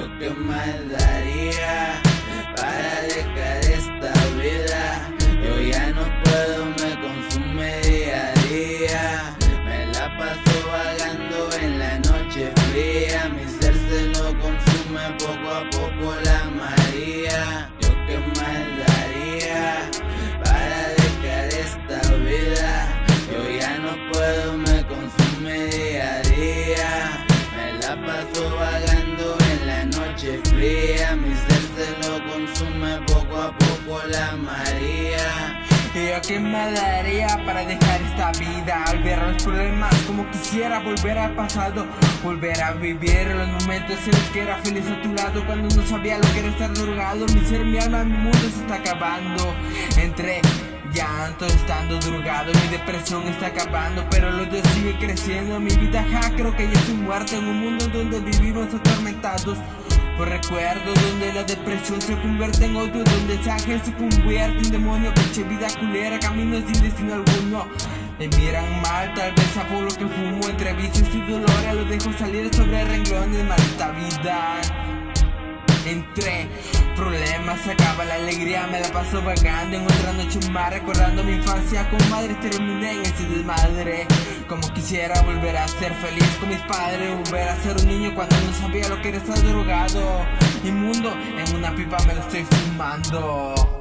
Yo qué más daría para dejar esta vida. Yo ya no puedo, me consume día a día. Me la paso vagando en la noche fría. Mi ser se lo consume poco a poco la María. Yo qué más daría para dejar esta vida. Yo ya no puedo, me consume día a día. Me la paso vagando en la noche fría. Mi ser se lo consume poco a poco la María. Y yo qué me daría para dejar esta vida, olvidar los problemas como quisiera, volver al pasado, volver a vivir los momentos en los que era feliz a tu lado, cuando no sabía lo que era estar drogado. Mi ser, mi alma, mi mundo se está acabando. Entre llanto, estando drogado, mi depresión está acabando, pero los días siguen creciendo. Mi vida, creo que ya estoy muerto en un mundo donde vivimos atormentados por recuerdos, donde la depresión se convierte en odio, donde ese ángel se convierte en demonio. Pinche vida culera, camino sin destino alguno. Me miran mal, tal vez a por lo que fumo. Entre vicios y dolores lo dejo salir sobre renglones. Maldita vida. Entre problemas se acaba la alegría, me la paso vagando en otra noche más, recordando mi infancia con madre. Terminé en este desmadre, como quisiera volver a ser feliz con mis padres, volver a ser un niño cuando no sabía lo que era estar drogado. Mi mundo en una pipa me lo estoy fumando.